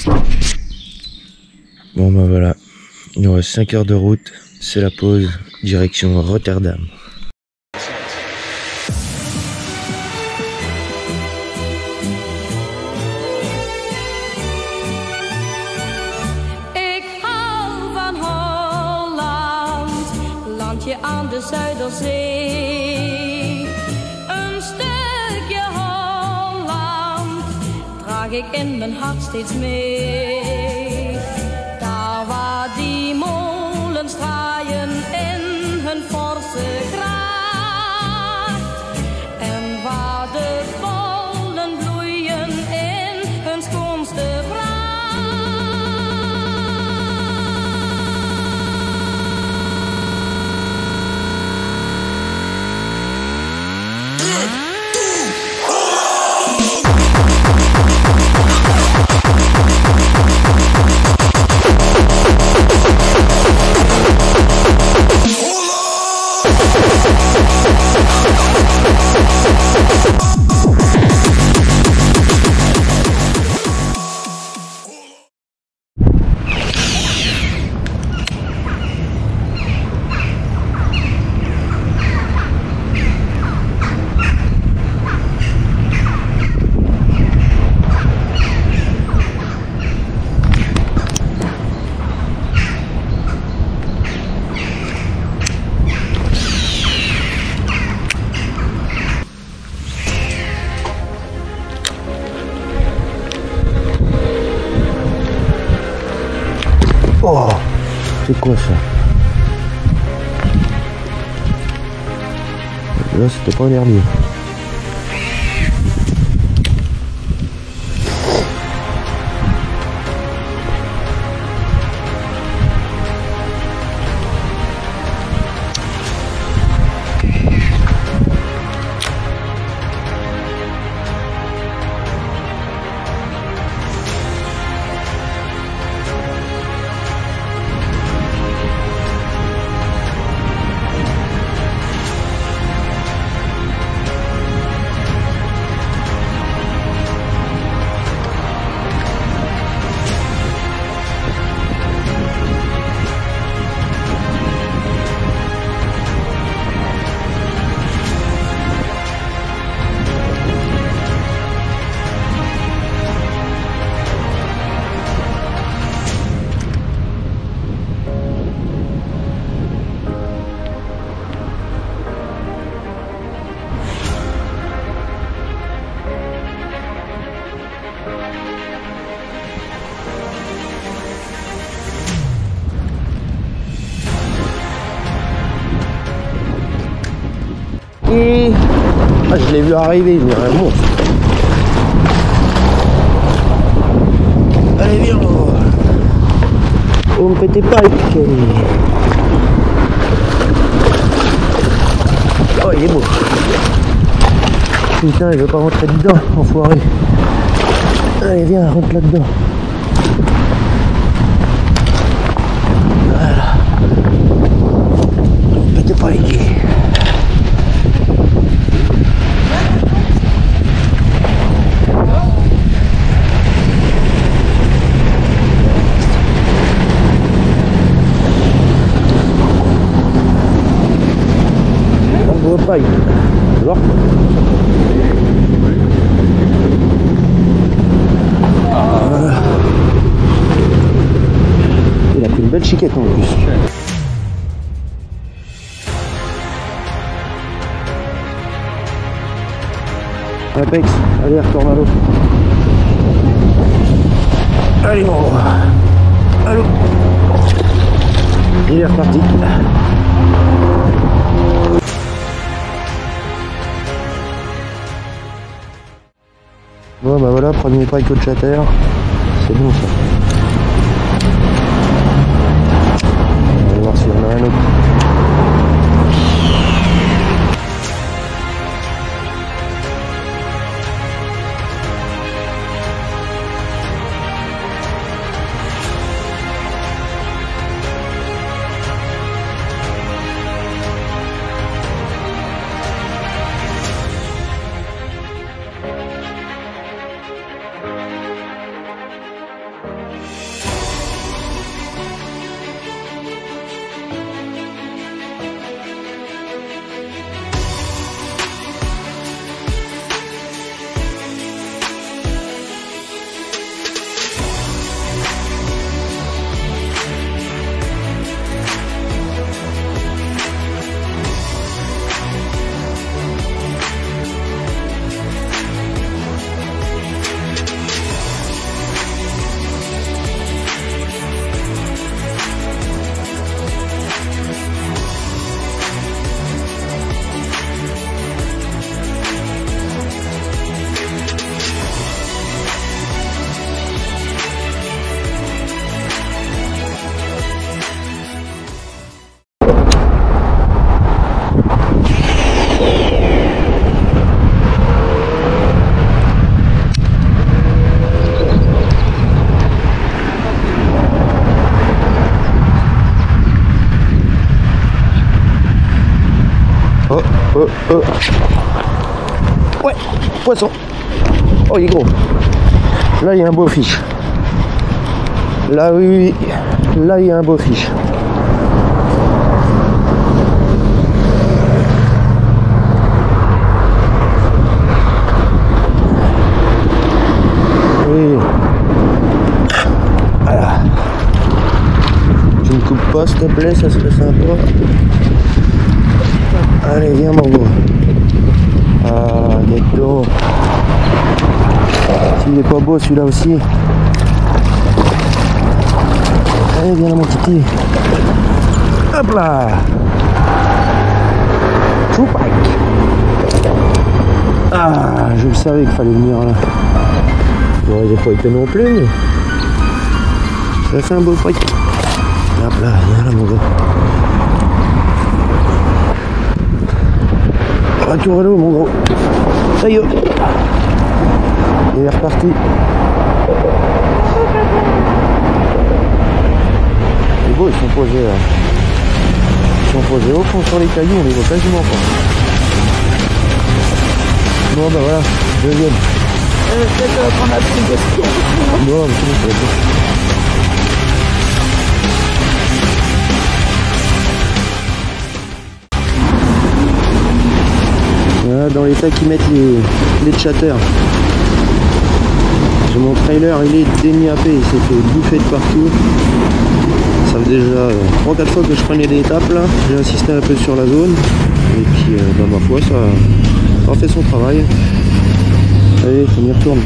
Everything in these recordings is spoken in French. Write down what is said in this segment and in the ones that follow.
Bon bah voilà, il nous reste 5 heures de route, c'est la pause, direction Rotterdam. Ik hou van Holland, landje aan de Zuiderzee. Een stukje Holland draag ik in mijn hart steeds mee. Daar waar die molens draaien in hun forse kracht. En waar de bollen bloeien in hun schoonste pracht. Oh, c'est quoi ça? Là, c'était pas un herbier. Ah, je l'ai vu arriver, mais un monstre. Allez, viens. On me pétait pas les piquets. Oh, il est beau. Putain, il veut pas rentrer dedans, enfoiré. Allez, viens, rentre là-dedans. Voilà. On me pétait pas les pieds. Pas, tu vois. Voilà. Il a pris une belle chiquette en plus. Apex, allez, retourne à l'eau. Allez, bon. Allô. Il est reparti. Bon bah voilà, premier pike au chatter, c'est bon ça. On va voir s'il y en a un autre. oh. Ouais, poisson. Oh, il est gros. Là, il y a un beau fiche. Là, oui. Là, il y a un beau fiche. Oui. Voilà. Tu me coupes pas, s'il te plaît, ça serait sympa. Allez, viens, mon gros. Ah, ghetto. S'il est pas beau, celui-là aussi. Allez, viens là, mon titi. Hop là. Choupac. Ah, je le savais qu'il fallait venir là. Bon, j'ai pas été non plus, mais ça fait un beau fric. Hop là, viens là, mon gars. Retour à l'eau, mon gros. Ça y est. Il est reparti. C'est beau, ils sont posés là. Ils sont posés au fond sur les cailloux, on les voit quasiment pas. Bon bah voilà, deuxième. Peut-être qu'on a pris des pieds. Non, mais c'est bon. Voilà, dans l'état qu'ils mettent les chatters. Mon trailer, il est déniapé, il s'est fait bouffer de partout. Ça fait déjà 3-4 fois que je prenais des étapes là. J'ai insisté un peu sur la zone. Et puis, bah, ma foi, ça a fait son travail. Allez, on y retourne.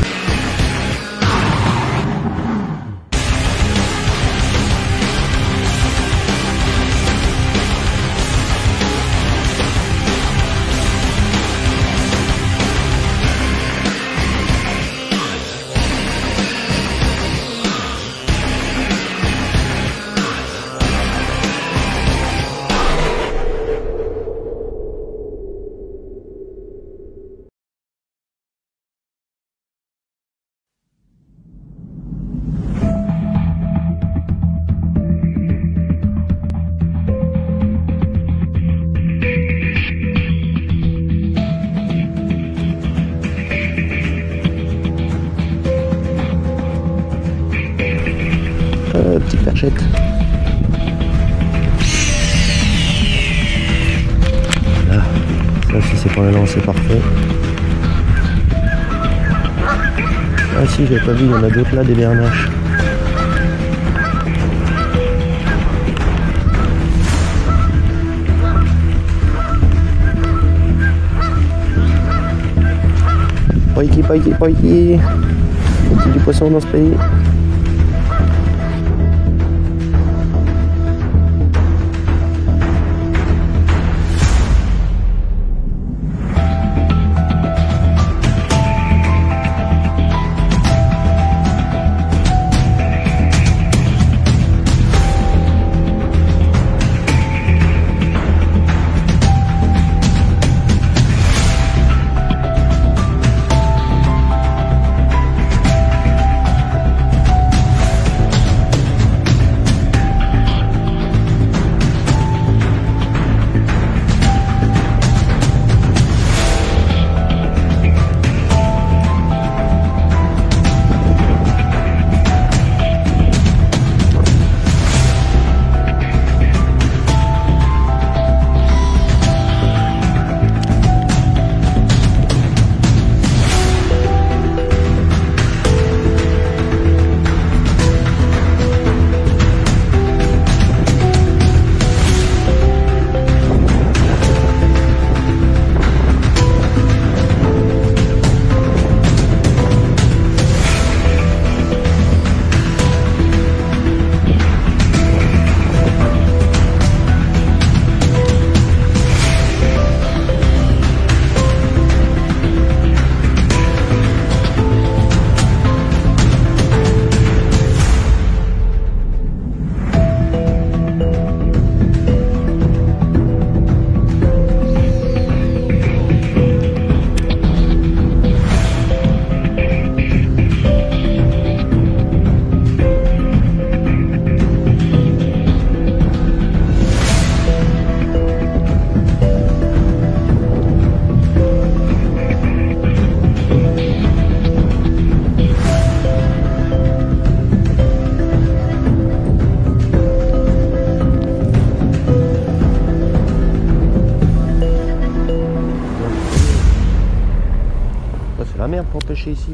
Petite perchette. Là, ça si c'est pour la lancer, c'est parfait. Ah si, j'avais pas vu, il y en a d'autres là, des bernaches. Poiki, poiki, poiki. C'est du poisson dans ce pays. pêcher ici.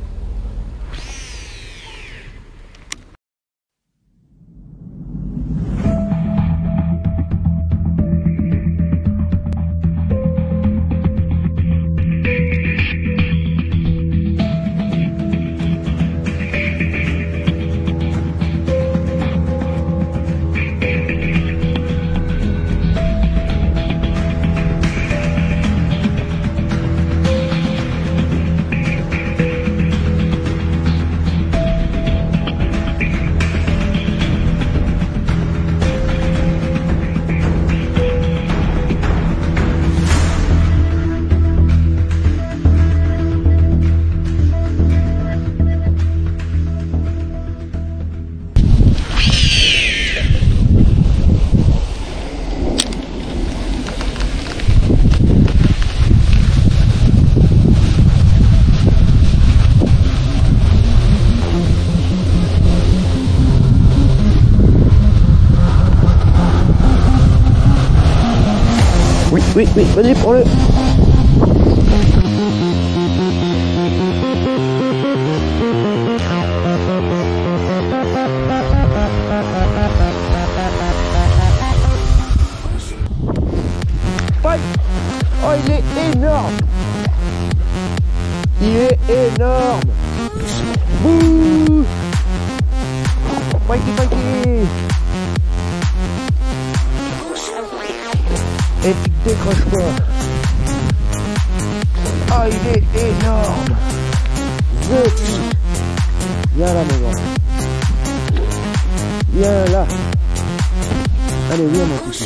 Oui, vas-y, prends-le. Oh, il est énorme. Il est énorme. Bouh. Mikey. Et tu te décroches pas. Ah, il est énorme. Viens là, mon grand. Viens là. Allez, viens, mon petit.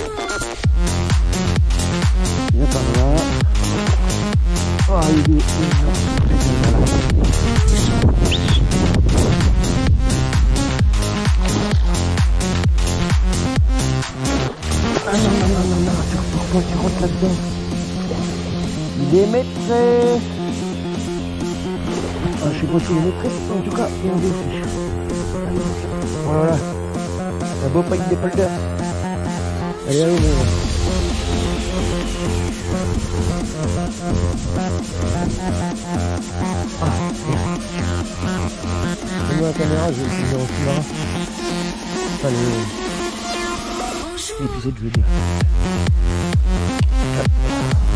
Viens par là. Ah, il est énorme. Ah non, tu rentres là-dedans. Il est maîtré. Ah, je sais pas s'il est maîtré, en tout cas, il est en défi. Voilà. Un beau pack des polders. Allez, allez, Ah, merde. La caméra, je vais le filmer en sous-marin. Allez. L'épisode, je veux dire.